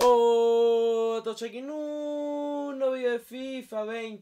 Todos aquí en un nuevo vídeo de FIFA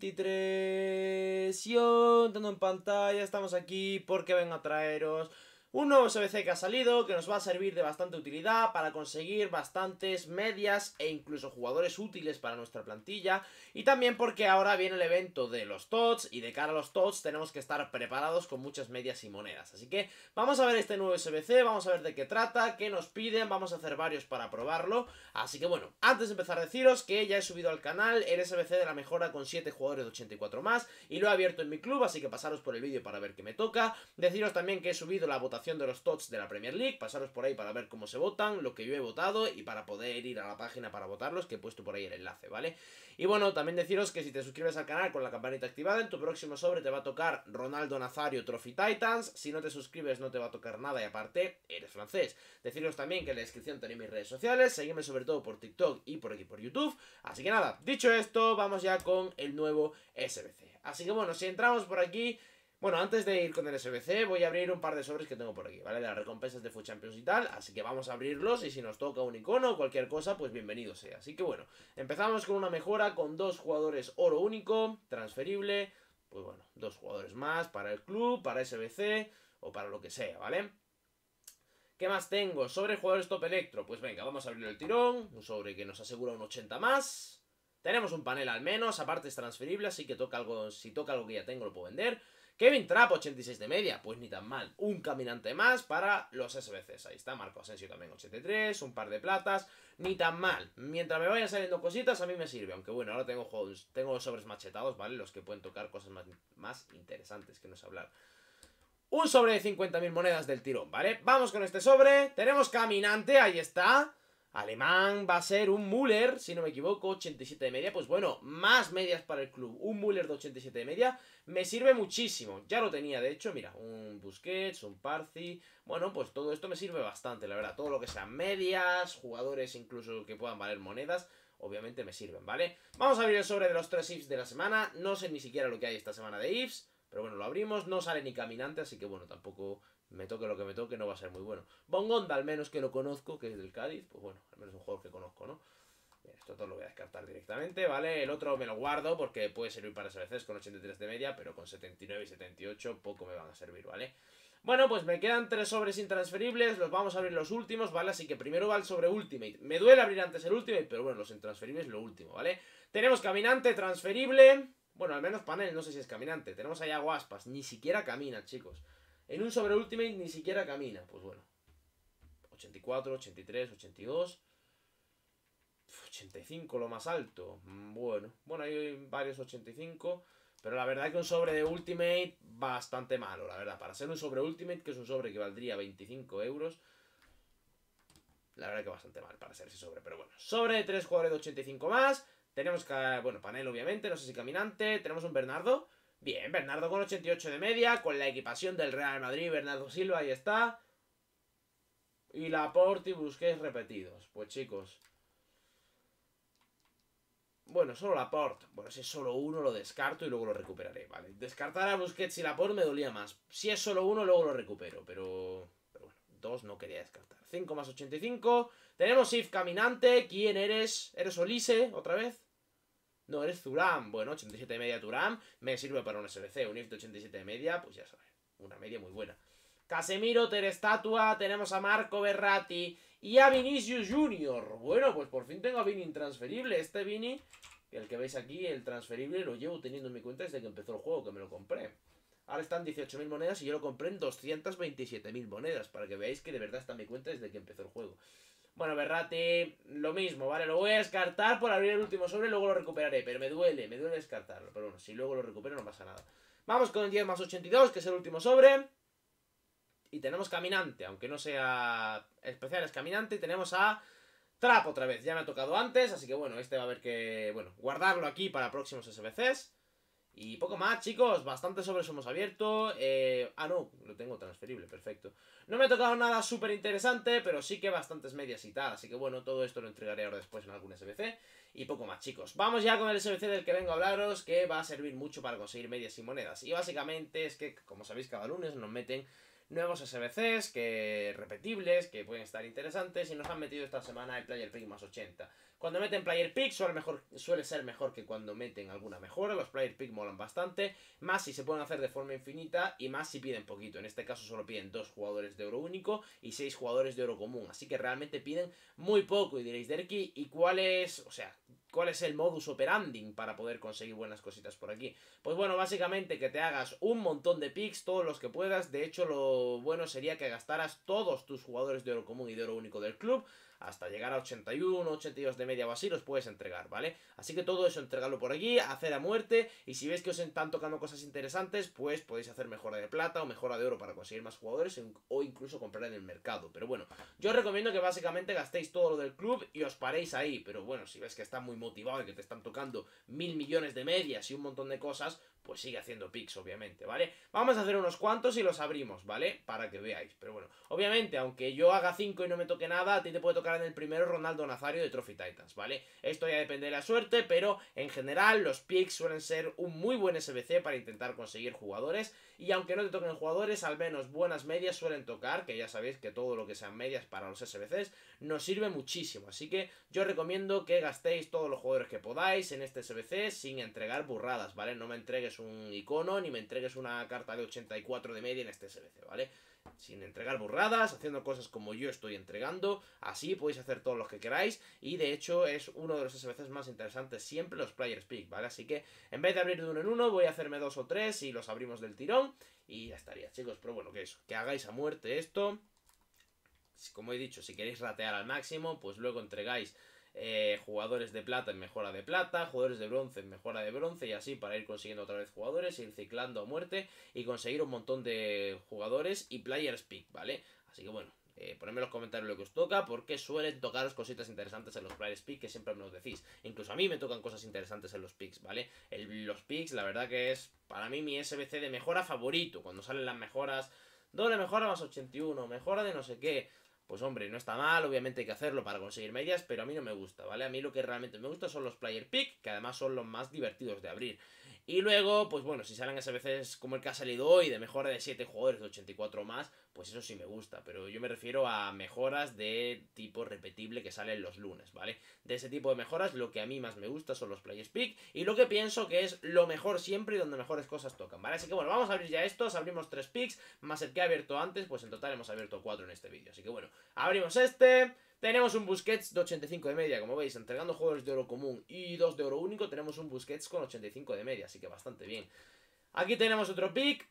23. Yo, tanto en pantalla, estamos aquí porque vengo a traeros un nuevo SBC que ha salido, que nos va a servir de bastante utilidad para conseguir bastantes medias e incluso jugadores útiles para nuestra plantilla. Y también porque ahora viene el evento de los TOTS y de cara a los TOTS tenemos que estar preparados con muchas medias y monedas. Así que vamos a ver este nuevo SBC, vamos a ver de qué trata, qué nos piden, vamos a hacer varios para probarlo. Así que bueno, antes de empezar a deciros que ya he subido al canal el SBC de la mejora con 7 jugadores de 84 más y lo he abierto en mi club, así que pasaros por el vídeo para ver qué me toca. Deciros también que he subido la votación de los TOTS de la Premier League, pasaros por ahí para ver cómo se votan, lo que yo he votado y para poder ir a la página para votarlos, que he puesto por ahí el enlace, ¿vale? Y bueno, también deciros que si te suscribes al canal con la campanita activada, en tu próximo sobre te va a tocar Ronaldo Nazario Trophy Titans. Si no te suscribes no te va a tocar nada y aparte eres francés. Deciros también que en la descripción tenéis mis redes sociales, seguidme sobre todo por TikTok y por aquí por YouTube. Así que nada, dicho esto, vamos ya con el nuevo SBC. Así que bueno, si entramos por aquí... Bueno, antes de ir con el SBC voy a abrir un par de sobres que tengo por aquí, ¿vale? De las recompensas de FUT Champions y tal, así que vamos a abrirlos y si nos toca un icono o cualquier cosa, pues bienvenido sea. Así que bueno, empezamos con una mejora con 2 jugadores oro único, transferible, pues bueno, 2 jugadores más para el club, para SBC o para lo que sea, ¿vale? ¿Qué más tengo? Sobre jugadores top electro, pues venga, vamos a abrir el tirón, un sobre que nos asegura un 80 más. Tenemos un panel al menos, aparte es transferible, así que toca algo, si toca algo que ya tengo lo puedo vender. Kevin Trapp, 86 de media, pues ni tan mal. Un caminante más para los SBCs. Ahí está, Marco Asensio también 83, un par de platas, ni tan mal. Mientras me vayan saliendo cositas a mí me sirve, aunque bueno, ahora tengo sobres machetados, ¿vale? Los que pueden tocar cosas más interesantes que no sé hablar. Un sobre de 50.000 monedas del tirón, ¿vale? Vamos con este sobre, tenemos caminante, ahí está. Alemán va a ser un Müller, si no me equivoco, 87 de media. Pues bueno, más medias para el club. Un Müller de 87 de media me sirve muchísimo. Ya lo tenía, de hecho, mira, un Busquets, un Parzi. Bueno, pues todo esto me sirve bastante, la verdad. Todo lo que sean medias, jugadores incluso que puedan valer monedas, obviamente me sirven, ¿vale? Vamos a abrir el sobre de los 3 IFs de la semana. No sé ni siquiera lo que hay esta semana de IFs, pero bueno, lo abrimos. No sale ni caminante, así que bueno, tampoco... me toque lo que me toque, no va a ser muy bueno. Bongonda, al menos que lo conozco, que es del Cádiz, pues bueno, al menos un jugador que conozco, ¿no? Bien, esto todo lo voy a descartar directamente, ¿vale? El otro me lo guardo porque puede servir para SBCs con 83 de media, pero con 79 y 78 poco me van a servir, ¿vale? Bueno, pues me quedan 3 sobres intransferibles, los vamos a abrir los últimos, ¿vale? Así que primero va el sobre Ultimate. Me duele abrir antes el Ultimate, pero bueno, los intransferibles lo último, ¿vale? Tenemos caminante, transferible... Bueno, al menos panel, no sé si es caminante. Tenemos allá Guaspas, ni siquiera camina, chicos. En un sobre Ultimate ni siquiera camina. Pues bueno. 84, 83, 82. 85 lo más alto. Bueno, hay varios 85. Pero la verdad que un sobre de Ultimate bastante malo, la verdad. Para ser un sobre Ultimate, que es un sobre que valdría 25 euros. La verdad que bastante mal para ser ese sobre. Pero bueno, sobre de 3 jugadores de 85 más. Tenemos, bueno, panel obviamente, no sé si caminante. Tenemos un Bernardo. Bien, Bernardo con 88 de media, con la equipación del Real Madrid, Bernardo Silva, ahí está. Y Laporte y Busquets repetidos. Pues chicos. Bueno, solo Laporte. Bueno, si es solo uno lo descarto y luego lo recuperaré, ¿vale? Descartar a Busquets y Laporte me dolía más. Si es solo uno, luego lo recupero, pero bueno, 2 no quería descartar. 5 más 85. Tenemos If caminante. ¿Quién eres? ¿Eres Olise otra vez? No, eres Thuram. Bueno, 87 de media Thuram. Me sirve para un SBC. Un IF de 87 de media, pues ya sabes. Una media muy buena. Casemiro, Ter Estatua. Tenemos a Marco Verratti. Y a Vinicius Junior. Bueno, pues por fin tengo a Vini intransferible. Este Vini, el que veis aquí, el transferible, lo llevo teniendo en mi cuenta desde que empezó el juego, que me lo compré. Ahora están 18.000 monedas y yo lo compré en 227.000 monedas. Para que veáis que de verdad está en mi cuenta desde que empezó el juego. Bueno, Verratti, lo mismo, ¿vale? Lo voy a descartar por abrir el último sobre y luego lo recuperaré. Pero me duele descartarlo. Pero bueno, si luego lo recupero no pasa nada. Vamos con el 10 más 82, que es el último sobre. Y tenemos caminante, aunque no sea especial, es caminante. Y tenemos a Trapp otra vez. Ya me ha tocado antes, así que bueno, este va a haber que, bueno, guardarlo aquí para próximos SBCs. Y poco más, chicos, bastantes sobres hemos abierto. No, lo tengo transferible, perfecto. No me ha tocado nada súper interesante, pero sí que bastantes medias y tal. Así que bueno, todo esto lo entregaré ahora después en algún SBC. Y poco más, chicos. Vamos ya con el SBC del que vengo a hablaros, que va a servir mucho para conseguir medias y monedas. Y básicamente es que, como sabéis, cada lunes nos meten nuevos SBCs, repetibles, que pueden estar interesantes, y nos han metido esta semana el Player Pick más 80. Cuando meten Player Pick suele ser mejor que cuando meten alguna mejora. Los Player Pick molan bastante, más si se pueden hacer de forma infinita y más si piden poquito. En este caso solo piden 2 jugadores de oro único y 6 jugadores de oro común, así que realmente piden muy poco. Y diréis, Derki, ¿y cuál es el modus operandi para poder conseguir buenas cositas por aquí? Pues bueno, básicamente que te hagas un montón de picks, todos los que puedas. De hecho, lo bueno sería que gastaras todos tus jugadores de oro común y de oro único del club, hasta llegar a 81, 82 de media o así, los puedes entregar, ¿vale? Así que todo eso entregarlo por aquí, hacer a muerte, y si veis que os están tocando cosas interesantes, pues podéis hacer mejora de plata o mejora de oro para conseguir más jugadores, o incluso comprar en el mercado. Pero bueno, yo os recomiendo que básicamente gastéis todo lo del club y os paréis ahí. Pero bueno, si ves que estás muy motivado y que te están tocando 1000 millones de medias y un montón de cosas, pues sigue haciendo picks, obviamente, ¿vale? Vamos a hacer unos cuantos y los abrimos, ¿vale? Para que veáis. Pero bueno, obviamente, aunque yo haga 5 y no me toque nada, a ti te puede tocar en el primero Ronaldo Nazario de Trophy Titans, ¿vale? Esto ya depende de la suerte, pero en general los picks suelen ser un muy buen SBC para intentar conseguir jugadores. Y aunque no te toquen jugadores, al menos buenas medias suelen tocar, que ya sabéis que todo lo que sean medias para los SBCs nos sirve muchísimo. Así que yo os recomiendo que gastéis todos los jugadores que podáis en este SBC sin entregar burradas, ¿vale? No me entregues un icono ni me entregues una carta de 84 de media en este SBC, ¿vale? Sin entregar burradas, haciendo cosas como yo estoy entregando. Así podéis hacer todos los que queráis. Y de hecho es uno de los SBCs más interesantes siempre, los Players Pick, ¿vale? Así que en vez de abrir de uno en uno, voy a hacerme 2 o 3 y los abrimos del tirón. Y ya estaría, chicos. Pero bueno, que eso, que hagáis a muerte esto. Como he dicho, si queréis ratear al máximo, pues luego entregáis jugadores de plata en mejora de plata, jugadores de bronce en mejora de bronce, y así para ir consiguiendo otra vez jugadores, ir ciclando a muerte y conseguir un montón de jugadores y players pick, ¿vale? Así que bueno, ponedme en los comentarios lo que os toca, porque suelen tocaros cositas interesantes en los players pick, que siempre me lo decís. Incluso a mí me tocan cosas interesantes en los picks, ¿vale? Los picks, la verdad que es para mí mi SBC de mejora favorito, cuando salen las mejoras, doble mejora más 81, mejora de no sé qué. Pues hombre, no está mal, obviamente hay que hacerlo para conseguir medias, pero a mí no me gusta, ¿vale? A mí lo que realmente me gusta son los player pick, que además son los más divertidos de abrir. Y luego, pues bueno, si salen SBCs como el que ha salido hoy, de mejora de 7 jugadores de 84 más, pues eso sí me gusta. Pero yo me refiero a mejoras de tipo repetible que salen los lunes, ¿vale? De ese tipo de mejoras, lo que a mí más me gusta son los players pick, y lo que pienso que es lo mejor siempre y donde mejores cosas tocan, ¿vale? Así que bueno, vamos a abrir ya estos, abrimos 3 picks, más el que he abierto antes, pues en total hemos abierto 4 en este vídeo. Así que bueno, abrimos este. Tenemos un Busquets de 85 de media, como veis, entregando jugadores de oro común y 2 de oro único, tenemos un Busquets con 85 de media, así que bastante bien. Aquí tenemos otro pick.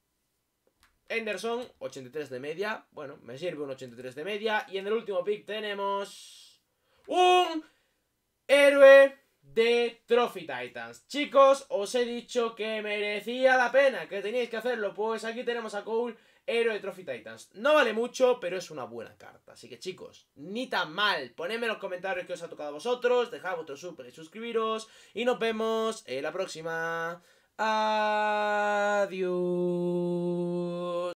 Henderson, 83 de media. Bueno, me sirve un 83 de media. Y en el último pick tenemos un héroe de Trophy Titans. Chicos, os he dicho que merecía la pena, que teníais que hacerlo. Pues aquí tenemos a Cole, héroe de Trophy Titans. No vale mucho, pero es una buena carta. Así que chicos, ni tan mal. Ponedme en los comentarios qué os ha tocado a vosotros. Dejad vuestro super y suscribiros. Y nos vemos en la próxima. Adiós.